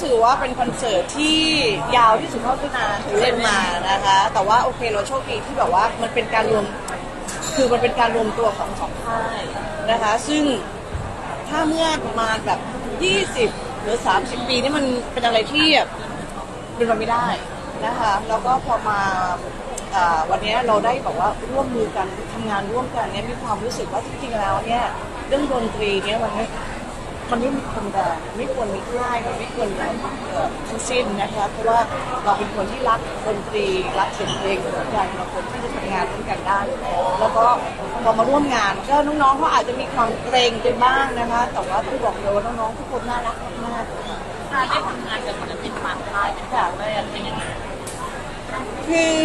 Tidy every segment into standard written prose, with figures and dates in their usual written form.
ถือว่าเป็นคอนเสิร์ตที่ยาวที่สุดเท่าที่นาเคยเล่นมานะคะแต่ว่าโอเคเราโชคดีที่แบบว่ามันเป็นการรวมตัวของสองค่ายนะคะซึ่งถ้าเมื่อประมาณแบบ20หรือ30ปีนี่มันเป็นอะไรที่เป็นไปไม่ได้นะคะแล้วก็พอมาวันนี้เราได้แบบว่าร่วมมือกันทำงานร่วมกันเนี่ยมีความรู้สึกว่าจริงๆแล้วเนี่ยเรื่องดนตรีเนี่ยมันไม่มีคนแรงไม่ควรมีค่ายมันไม่ควรอะไรทั้งสิ้นนะคะเพราะว่าเราเป็นคนที่รักดนตรีรักเสียงเพลงเหมือนกันเราคนที่จะทำงานร่วมกันได้แล้วก็พอมาร่วมงานก็น้องๆเขาอาจจะมีความเกรงกันบ้างนะคะแต่ว่าที่บอกเลยว่าน้องๆทุกคนน่ารักมากๆการได้ทำงานกับศิลปินต่างค่ายเป็นแบบแรกเป็นยังไงคือ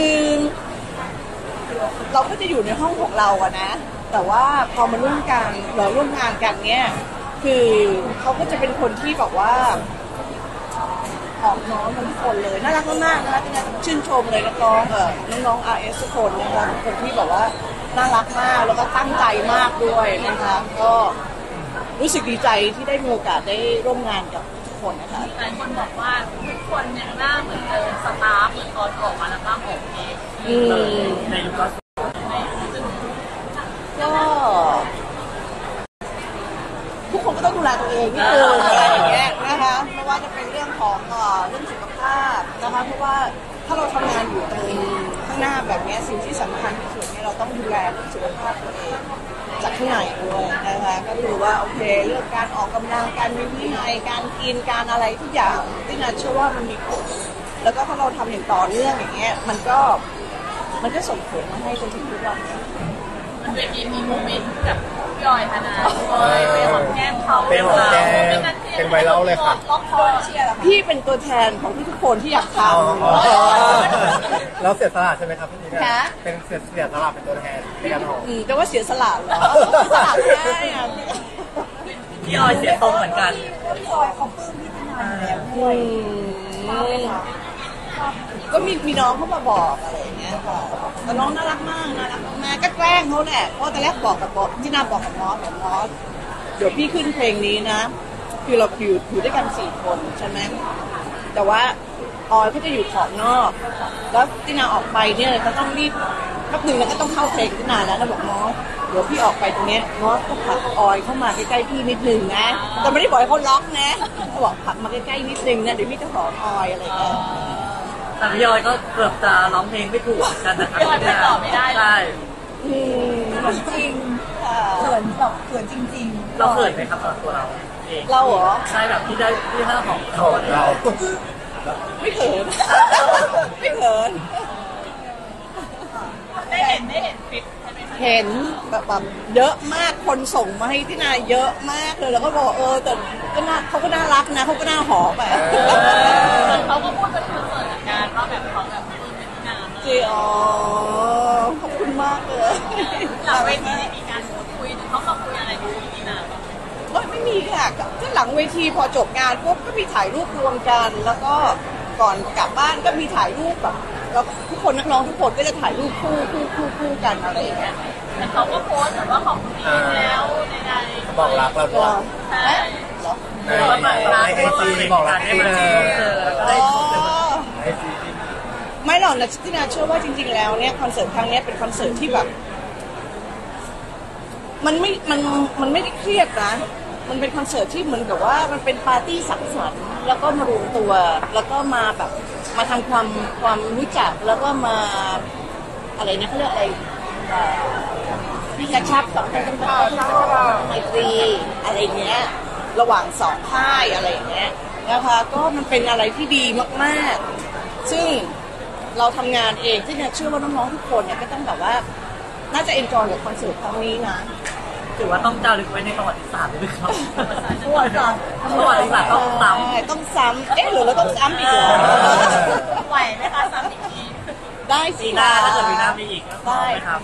เราก็จะอยู่ในห้องของเราอะนะแต่ว่าพอมาร่วมงานกันเนี่ยคือเขาก็จะเป็นคนที่แบบว่าออกน้องทุกคนเลยน่ารักมากๆนะคะชื่นชมเลยน้องน้องๆ RS ทุกคนนะคะคนที่แบบว่าน่ารักมากแล้วก็ตั้งใจมากด้วยนะคะก็รู้สึกดีใจที่ได้มีโอกาสได้ร่วมงานกับทุกคนนะคะหลายคนบอกว่าทุกคนเนี่ยหน้าเหมือนเดิมสตาฟเหมือนตอนออกมาแล้วบ้างของเองในยุคก็ทุกคนก็ต้องดูแลตัวเองนิดนึงอะไรอย่างเงี้ยนะคะไม่ว่าจะเป็นเรื่องของเรื่องสุขภาพนะคะเพราะว่าถ้าเราทำงานอยู่ตรงข้างหน้าแบบนี้สิ่งที่สำคัญที่สุดเนี่ยเราต้องดูแลเรื่องสุขภาพตัวเองจากข้างในด้วยนะคะก็คือว่าโอเคเรื่องการออกกำลังการมีวินัยการกินการอะไรทุกอย่างที่น่าเชื่อว่ามันมีผลแล้วก็ถ้าเราทำอย่างต่อเนื่องอย่างเงี้ยมันก็ส่งผลมาให้จนถึงทุกวันมันจะมีโมเมนต์กับพี่ออยธนาไปหอมแก้มเขาเป็นหอมแก้มเป็นไวรัลเลยค่ะล็อกคอเชียร์เหรอพี่เป็นตัวแทนของทุกคนที่อยากทำเราเสียสละใช่ไหมครับพี่นี่เป็นเสียสละเป็นตัวแทนในการหอมแต่ว่าเสียสละเหรอสละได้อะพี่ออยเสียตรงเหมือนกันพี่ออยเขาปลื้มพี่ธนาแล้วก็มีน้องเขามาบอกอะไรอย่างเงี้ยค่ะแต่น้องน่ารักมากก็แกล้งเขาแหละเพราะตอนแรกบอกที่นาบอกกับน้องเดี๋ยวพี่ขึ้นเพลงนี้นะคือเราอยู่ด้วยกัน4 คนใช่ไหมแต่ว่าออยก็จะอยู่ขอบนอกแล้วที่นาออกไปเนี่ยก็ต้องรีบแป๊บนึงแล้วก็ต้องเข้าเพลงที่นาแล้วบอกน้องเดี๋ยวพี่ออกไปตรงเนี้ยน้องก็ผลักออยเข้ามาใกล้ๆพี่นิดนึงนะแต่ไม่ได้บอกให้เขาล็อกนะเขาบอกผลักมาใกล้ๆนิดนึงนะเดี๋ยวพี่จะหอมออยอะไรอย่างเงี้ยแต่พี่ออยก็เกือบจะร้องเพลงไม่ถูกกันนะครับพี่ออยไม่ตอบไม่ได้ใช่จริงเขินแบบเขินจริงๆเราเขินไหมครับตัวเราเองเราเหรอใช่แบบที่ได้ที่ห้าของเราไม่เขินไม่เขินได้เห็นคลิปใช่ไหมคะเห็นแบบเยอะมากคนส่งมาให้ที่นาเยอะมากเลยแล้วก็บอกแต่ก็น่าเขาก็น่ารักนะเขาก็น่าหอมแบบเขาก็พูดเป็นคอนเสิร์ตงานว่าแบบเขาแบบเป็นงานจริงขอบคุณมากเลยหลังเวทีมีการพูดคุยเขามาคุยอะไรกับพี่นาไม่มีค่ะก็หลังเวทีพอจบงานปุ๊บก็มีถ่ายรูปรวมกันแล้วก็ก่อนกลับบ้านก็มีถ่ายรูปแบบแล้วทุกคนนักร้องทุกคนก็จะถ่ายรูปคู่กันอะไรอย่างเงี้ยแต่เขาก็โพสต์แบบว่าของดีแล้วในบอกรักเราด้วยใช่ในไอจีบอกรักที่ไม่หรอกนะที่นาเชื่อว่าจริงๆแล้วเนี่ยคอนเสิร์ตครั้งนี้เป็นคอนเสิร์ตที่แบบมันไม่ได้เครียดนะมันเป็นคอนเสิร์ตที่เหมือนกับว่ามันเป็นปาร์ตี้สังสรรค์แล้วก็มารวมตัวแล้วก็มาแบบมาทำความรู้จักแล้วก็มาอะไรนะเขาเรียกอะไรกระชับสัมพันธ์ไมตรีอะไรเงี้ยระหว่าง2 ค่ายอะไรอย่างเงี้ยนะคะก็มันเป็นอะไรที่ดีมากๆซึ่งเราทำงานเองที่เนี่ยเชื่อว่าน้องๆทุกคนเนี่ยก็ต้องแบบว่าน่าจะเอนจอยกับคอนเสิร์ตครั้งนี้นะถือว่าต้องจารึกไว้ในประวัติศาสตร์เลยครับประวัติศาสตร์ต้องซ้ำหรือเราต้องซ้ำอีกเหรอไหวไหมคะซ้ำอีกทีได้สิปีหน้าถ้าเกิดปีหน้ามีอีกได้ครับ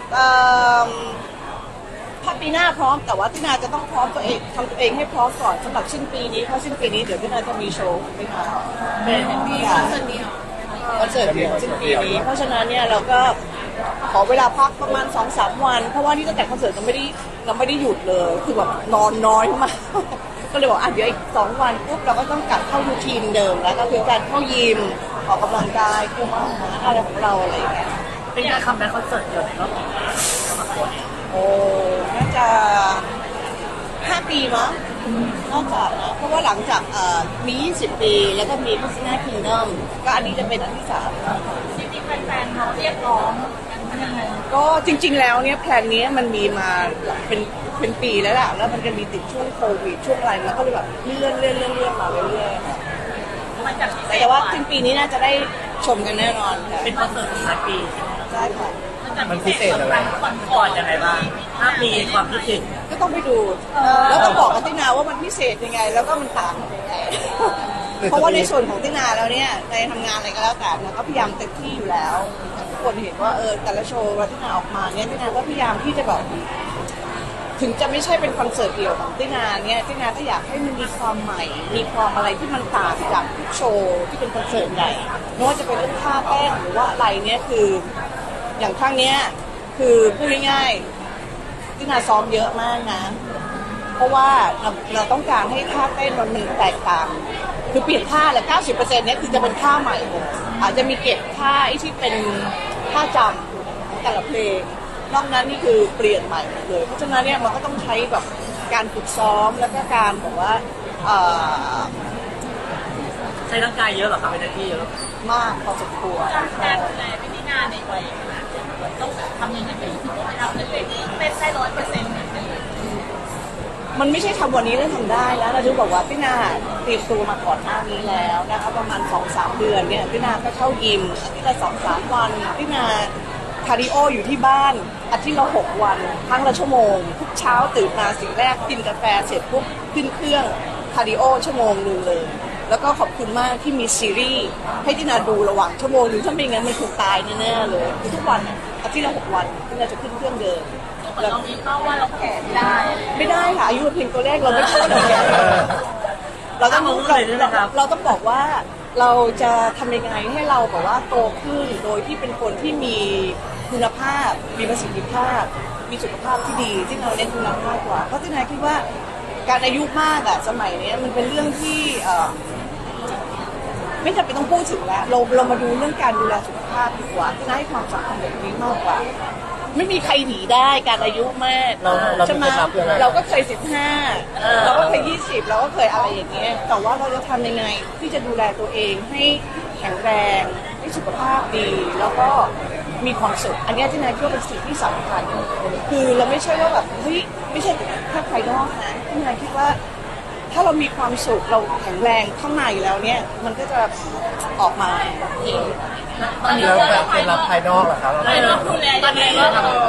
ถ้าปีหน้าพร้อมแต่ว่าที่นาจะต้องพร้อมตัวเองทำตัวเองให้พร้อมก่อนสำหรับสิ้นปีนี้เพราะสิ้นปีนี้เดี๋ยวที่นาจะมีโชว์ไม่มาเป็นมีคอนเสิร์ตเดียวสิ้นปีนี้เพราะฉะนั้นเนี่ยเราก็ขอเวลาพักประมาณ 2-3 วันเพราะว่านี่ตั้งแต่คอนเสิร์ตเราไม่ได้หยุดเลยคือแบบนอนน้อยมากก็เลยบอกเดี๋ยวอีก2 วันปุ๊บเราก็ต้องกลับเข้ารูทีนเดิมแล้วก็คือการเข้ายิมออกกำลังกายคุมอาหารอะไรของเราอะไรอย่างเงี้ยเป็นการคัมแบ็คคอนเสิร์ตเดียวในรอบกี่ปีสำหรับตัวเนี่ยโอ้น่าจะ5 ปีมั้งนอกจากนะเพราะว่าหลังจากมี20 ปีแล้วก็มีพัฒนาคิงดอมก็อันนี้จะเป็นอันที่3 จริงๆแฟนๆเขาเรียกร้องกันยังไงก็จริงๆแล้วเนี่ยแพลนนี้มันมีมาเป็นปีแล้วแหละแล้วมันจะมีติดช่วงโควิดช่วงอะไรมันก็เลยแบบเลื่อนมาเรื่อยๆค่ะมันจะพิเศษแต่ว่าจริงปีนี้น่าจะได้ชมกันแน่นอนค่ะเป็นคอนเสิร์ตสุดท้ายปีใช่ไหมใช่ค่ะมันพิเศษกับการก่อนยังไงบ้างถ้ามีความพิเศษก็ต้องไปดูแล้วต้องบอกกับตินาว่ามันพิเศษยังไง แล้วก็มันต่างกันยังไง เพราะว่าในส่วนของตินาแล้วเนี่ยในทำงานอะไรก็แล้วแต่นะก็พยายามเต็มที่อยู่แล้วทุกคนเห็นว่าแต่ละโชว์ว่าตินาออกมาเนี่ยตินาก็พยายามที่จะแบบถึงจะไม่ใช่เป็นคอนเสิร์ตเดี่ยวของตินาเนี่ยตินาก็อยากให้มันมีความใหม่มีความอะไรที่มันต่างจากทุกโชว์ที่เป็นคอนเสิร์ตใหญ่ไม่ว่าจะเป็นเรื่องท่าเต้นหรือว่าอะไรเนี่ยคืออย่างครั้งเนี้ยคือพูดง่ายๆตินาซ้อมเยอะมากนะเพราะว่าเราต้องการให้ท่าเต้นมันแตกต่างคือเปลี่ยนท่าแหละ 90% เนี่ยคือจะเป็นท่าใหม่หมดอาจจะมีเก็บท่าที่เป็นท่าจำของแต่ละเพลงนอกนั้นนี่คือเปลี่ยนใหม่หมดเลยเพราะฉะนั้นเนี่ยมันก็ต้องใช้แบบการฝึกซ้อมแล้วก็การแบบว่าใช้ร่างกายเยอะหรอครับเป็นที่เยอะมากพอสมควรการดูแลพิธีงานในวัยขนาดนี้ต้องทำยังไงถึงจะทำเป็นที่เป็นได้100%เหมือนกันมันไม่ใช่ทำวันนี้แล้วทำได้แล้วเราจะบอกว่าพี่นาเตรียมตัวมาก่อนหน้านี้แล้วนะคะประมาณ 2-3 เดือนเนี่ยพี่นาก็เข้ายิมอาทิตย์ละ 2-3 วันพี่นาคาร์ดิโออยู่ที่บ้านอาทิตย์ละ6 วันครั้งละชั่วโมงทุกเช้าตื่นมาสิ่งแรกกินกาแฟเสร็จปุ๊บขึ้นเครื่องคาร์ดิโอชั่วโมงนึงเลยแล้วก็ขอบคุณมากที่มีซีรีส์ให้พี่นาดูระหว่างชั่วโมงนึงถ้าไม่งั้นมันคงตายแน่ๆเลยทุกวันอาทิตย์ละ6 วันพี่นาจะขึ้นเครื่องเดินเรามีเป้าว่าเราแก่ไม่ได้ค่ะอายุเพียงตัวเลขเราไม่ช่วยเราแก่เราต้องบอกว่าเราจะทำยังไงให้เราแบบว่าโตขึ้นโดยที่เป็นคนที่มีคุณภาพมีประสิทธิภาพมีสุขภาพที่ดีที่เราเน้นคุณภาพกว่าเพราะที่นายคิดว่าการอายุมากอะสมัยนี้มันเป็นเรื่องที่ไม่จำเป็นต้องพูดถึงแล้วเรามาดูเรื่องการดูแลสุขภาพดีกว่าที่นายให้ความสำคัญแบบนี้มากกว่าไม่มีใครหนีได้การอายุมากใช่ไหมเราก็เคย15เราก็เคย20เราก็เคยอะไรอย่างเงี้ยแต่ว่าเราจะทำยังไงที่จะดูแลตัวเองให้แข็งแรงให้สุขภาพดีแล้วก็มีความสุขอันนี้ที่นายคิดว่าเป็นสิ่งที่สำคัญคือเราไม่ใช่ว่าแบบเฮ้ยไม่ใช่แค่ภายนอกนะที่นายคิดว่าถ้าเรามีความสุขเราแข็งแรงข้างในแล้วเนี่ยมันก็จะออกมาเองแล้วแบบเป็นรับภายนอกเหรอครับตอนนี้ก็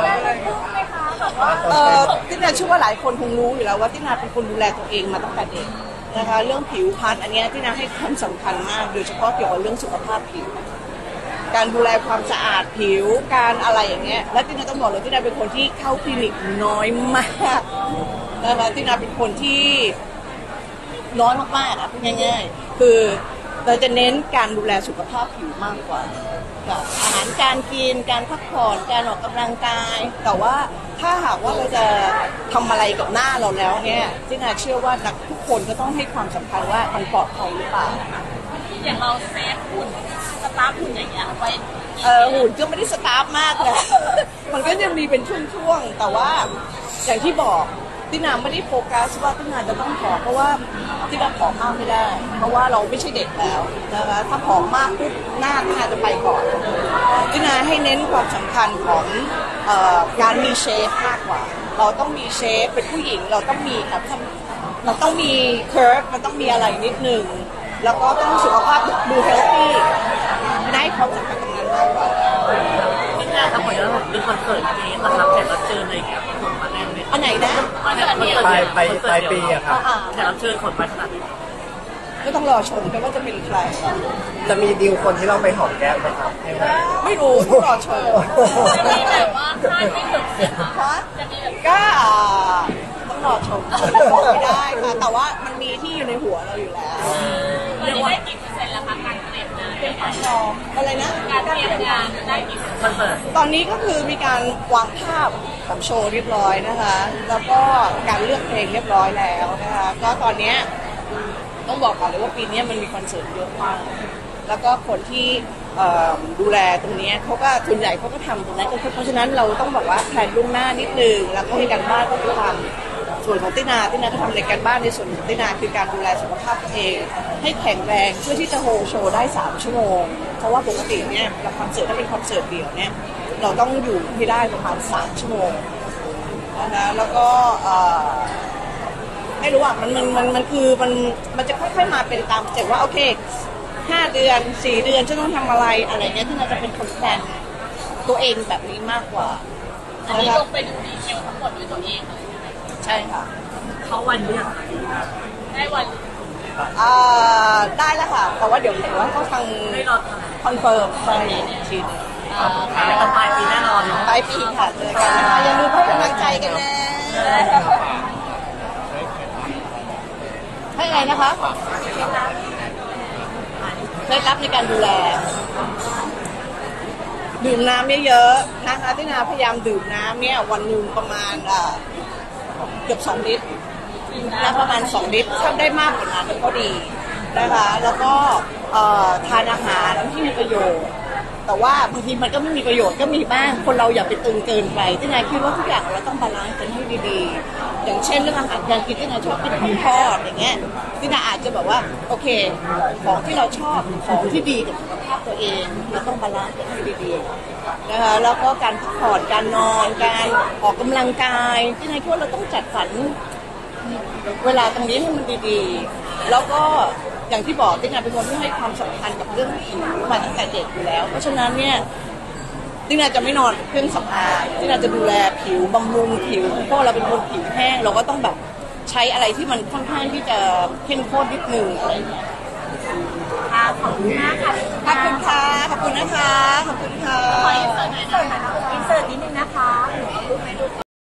ตินาเชื่อว่าหลายคนคงรู้อยู่แล้วว่าตินาเป็นคนดูแลตัวเองมาตั้งแต่เด็กนะคะเรื่องผิวพรรณอันนี้ตินาให้ความสำคัญมากโดยเฉพาะเกี่ยวกับเรื่องสุขภาพผิวการดูแลความสะอาดผิวการอะไรอย่างเงี้ยและตินาต้องบอกเลยตินาเป็นคนที่เข้าคลินิกน้อยมากนะคะตินาเป็นคนที่น้อยมากๆอ่ะพูดง่ายๆคือเราจะเน้นการดูแลสุขภาพผิวมากกว่าอาหารการกินการพักผ่อนการออกกำลังกายแต่ว่าถ้าหากว่าเราจะทำอะไรกับหน้าเราแล้วเนี่ยที่นาเชื่อว่าทุกคนก็ต้องให้ความสำคัญว่ามันปลอดภัยหรือเปล่าอย่างเราเซฟหุ่นสตาร์ฟหุ่นอย่างเงี้ยไว้หุ่นก็ไม่ได้สตาร์ฟมากนะมันก็ยังมีเป็นช่วงๆแต่ว่าอย่างที่บอกตินาไม่ได้โฟกัสว่าตินาจะต้องผอมเพราะว่าตินาผอมมากไม่ได้เพราะว่าเราไม่ใช่เด็กแล้วนะคะถ้าผอมมากปุ๊บหน้าตินาจะไปก่อนตินาให้เน้นความสำคัญของการมีเชฟมากกว่าเราต้องมีเชฟเป็นผู้หญิงเราต้องมีเราต้องมีเคิร์ฟมันต้องมีอะไรนิดนึงแล้วก็ต้องสุขภาพดูเฮลตี้ได้ความสำคัญตรงนั้นมากกว่าที่น่าทำหมดแล้วหรือคอนเสิร์ตนี้นะครับแขกรับเชิญอะไรอย่างเงี้ยคนมาแน่นเลยอันไหนนะปลายปีอะครับแขกรับเชิญคนมาขนาดนี้ก็ต้องรอชมกันว่าจะเป็นใครจะมีดิวคนที่เราไปหอมแก้มไหมครับไม่รู้ต้องรอชมจะมีแบบว่าคาดไม่ถึงคะก็ต้องรอชมไม่ได้ค่ะแต่ว่ามันมีที่อยู่ในหัวเราอยู่แล้วเรียกว่ากี่%แล้วคะการเตรียมงานเป็นความพร้อมอะไรนะการเตรียมงานได้กี่คอนเสิร์ตตอนนี้ก็คือมีการวางภาพของโชว์เรียบร้อยนะคะ แล้วก็การเลือกเพลงเรียบร้อยแล้วนะคะ ก็ตอนเนี้ยต้องบอกก่อนเลยว่าปีนี้มันมีคอนเสิร์ตเยอะมาก แล้วก็คนที่ดูแลตรงนี้เขาก็ส่วนใหญ่เขาก็ทำตรงนั้นก็คือเพราะฉะนั้นเราต้องบอกว่าแพลนล่วงหน้านิดนึงแล้วก็มีการบ้านก็คือทำส่วนของตินาก็ทำในการบ้านในส่วนของตินาคือการดูแลสุขภาพตัวเองให้แข็งแรงเพื่อที่จะโฮลโชว์ได้3 ชั่วโมงเพราะว่าปกติเนี่ยเราคอนเสิร์ตถ้าเป็นคอนเสิร์ตเดี่ยวเนี่ยเราต้องอยู่ให้ได้ประมาณ3 ชั่วโมงนะคะแล้วก็ไม่รู้อ่ะมันคือมันจะค่อยๆมาเป็นตามสเต็ปว่าโอเค5 เดือน4 เดือนจะต้องทำอะไรอะไรเงี้ยที่เราจะเป็นคนแพลนตัวเองแบบนี้มากกว่าอันนี้ลงไปดูดีเทลทั้งหมดด้วยตัวเองเลยใช่ค่ะเขาวันเนี้ยได้วันได้แล้วค่ะแต่ว่าเดี๋ยวเห็นว่าเขาทางให้เราทำคอนเฟิร์มไปทีนึงแต่กันปลายปีแน่นอนเนาะปลายปีค่ะเจอกันนะคะอย่าลืมให้กำลังใจกันนะให้ไงนะคะเคล็ดลับในการดูแลดื่มน้ำเยอะๆนะคะที่นาพยายามดื่มน้ำเนี่ยวันหนึ่งประมาณเกือบ2 ลิตรนะประมาณ2 ลิตรถ้าได้มากกว่านั้นก็ดีนะคะแล้วก็ทานอาหารที่มีประโยชน์แต่ว่าบางทีมันก็ไม่มีประโยชน์ก็มีบ้างคนเราอย่าไปตึงเกินไปที่นายคิดว่าทุกอย่างเราต้องบาลานซ์กันให้ดีๆอย่างเช่นเรื่องอาหารการกินที่นายชอบกินของทอดอย่างเงี้ยที่นายอาจจะแบบว่าโอเคของที่เราชอบของที่ดีกับสุขภาพตัวเองเราต้องบาลานซ์กันให้ดีๆนะคะแล้วก็การพักผ่อนการนอนการออกกำลังกายที่นายคิดว่าเราต้องจัดสรรเวลาตรงนี้ให้มันดีๆแล้วก็อย่างที่บอกตินาเป็นคนที่ให้ความสำคัญกับเรื่องผิวมาตั้งแต่เด็กอยู่แล้วเพราะฉะนั้นเนี่ยตินาจะไม่นอนเครื่องสำอางตินาจะดูแลผิวบำรุงผิวเพราะเราเป็นคนผิวแห้งเราก็ต้องแบบใช้อะไรที่มันค่อนข้างที่จะเข้มข้นนิดนึงอะไรอย่างเงี้ยขอบคุณมากค่ะขอบคุณค่ะขอบคุณนะคะขอบคุณค่ะขออินเสิร์ตหน่อยนะคะ